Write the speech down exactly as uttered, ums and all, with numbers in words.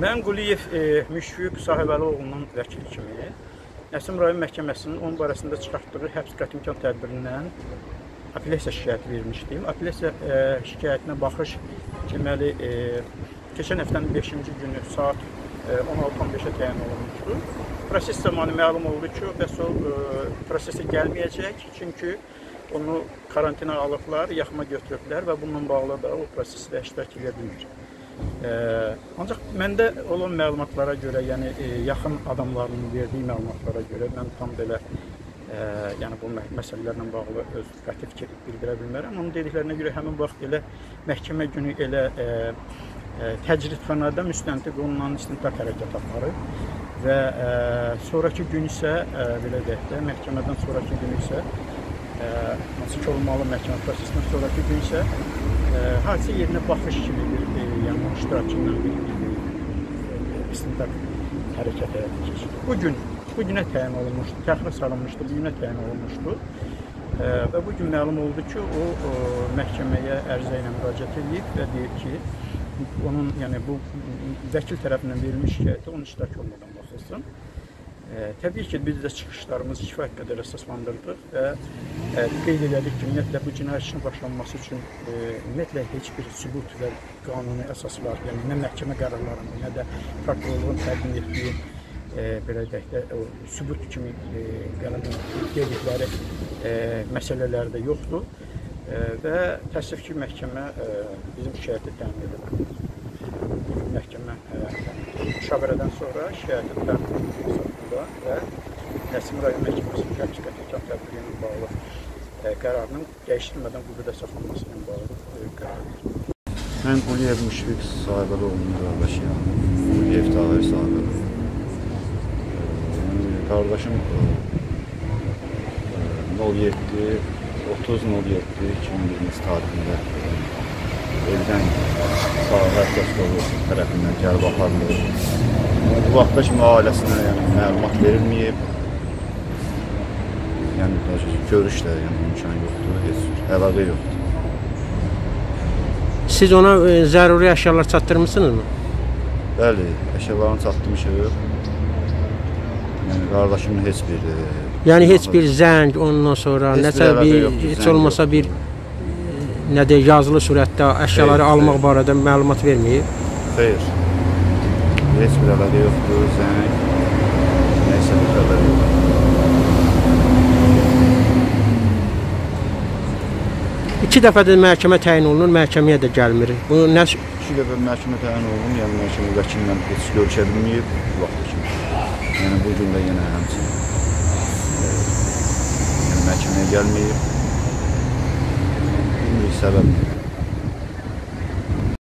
Mən Quliyev e, Müşfiq Sahibəli-oğlunun vəkili kimi Nəsimi rayon məhkəməsinin onun barəsində çıxartdığı həbs qəti imkan tədbirindən apellyasiya şikayəti vermişdim. Apellyasiya e, şikayətinə baxış deməli e, keçən həftənin beşinci günü saat e, on altı on beşə təyin olunmuşdu. Proses zamanı məlum oldu ki, bəs o e, prosesə gəlməyəcək, çünki onu karantina alıblar, yaxıma götürüblər və bununla bağlı da o prosesdə iştirak edə bilmir. Ee, ancaq məndə olan məlumatlara görə, yəni e, yaxın adamlarının verdiyi məlumatlara görə mən tam belə e, yəni bu məsələlərlə bağlı öz qəti fikir bildirə bilmərəm. Onun dediklərinə görə həmin vaxt elə məhkəmə günü elə e, e, təcridxanada müstəntiq olunan istintaq hərəkət aparıb və e, sonraki gün isə e, belə deyək də məhkəmədən sonraki gün isə e, hansı ki olmalı məhkəmə prosesindən sonraki gün isə e, hadisə yerinə baxış kimi bir e, yəni onun iştirakından bir e, istintaq hərəkət həyata keçirildi. Bu gün, bu günə təyin olunmuşdu, təxirə salınmışdı, bu günə təyin olunmuşdu e, və bu gün məlum oldu ki, o, o məhkəməyə ərizə ilə müraciət edib və deyir ki, onun, yəni bu vəkil tərəfindən verilmiş şikayətə onun iştirak olmadan baxılsın. E, təbii ki, biz də çıxışlarımızı kifayət qədər əsaslandırdıq və e, qeyd edildik ki, ümumiyyətlə bu cinayət işinin başlanması üçün e, ümumiyyətlə heç bir sübut və qanuni əsas var. Yəni, nə məhkəmə qərarlarında, nə də prokurorluğun təqdim etdiyi e, belə deyək də, o, sübut kimi e, dedikləri e, məsələlər də yoxdur e, və təəssüf ki, məhkəmə e, bizim şikayəti təmin edib. Məhkəmə e, müşavirədən sonra şikayəti təmin edib və Nəsimi rayon məhkəməsinin həbs qəti imkan tədbiri ilə bağlı e, qərarının dəyişdirilmədən qüvvədə saxlanması ilə bağlı e, qərar verir. Mən Quliyev Müşfiq Sahibəli-oğlunun qardaşıyam. Quliyev Tahir Sahibəli. E, qardaşım nol yeddi otuz nol yeddi iki min iyirmi tarixində evdən sağlar Qəsqovu tərəfindən gəlib aparılır. Bu vaxta kimi ailəsinə yəni, məlumat verilməyib. Yəni, görüş də yəni, imkan yoxdur, heç cür əlaqə yoxdur. Siz ona e, zəruri əşyalar çatdırmışsınız mı? Bəli, əşyalarını çatdırmışıq. Yəni, qardaşımın heç bir... E, yəni, heç bir zəng, ondan sonra nəsə bir, heç olmasa bir nə deyək, yazılı surətdə əşyaları Xeyr, almaq barədə məlumat verməyib? Xeyr. Heç bir əlaqə yoxdur, zəng, neysə bir xəbər yoxdur. İki dəfədə məhkəmə təyin olunur, məhkəməyə də gəlmir. Bu nə? İki dəfə məhkəmə təyin olunur, yəni məhkəmə vəkillə heç görüşə bilməyib bu vaxt kimi. Yəni bu gün də yenə həmçinin yəni, məhkəməyə gəlməyib. Bilmirik səbəb.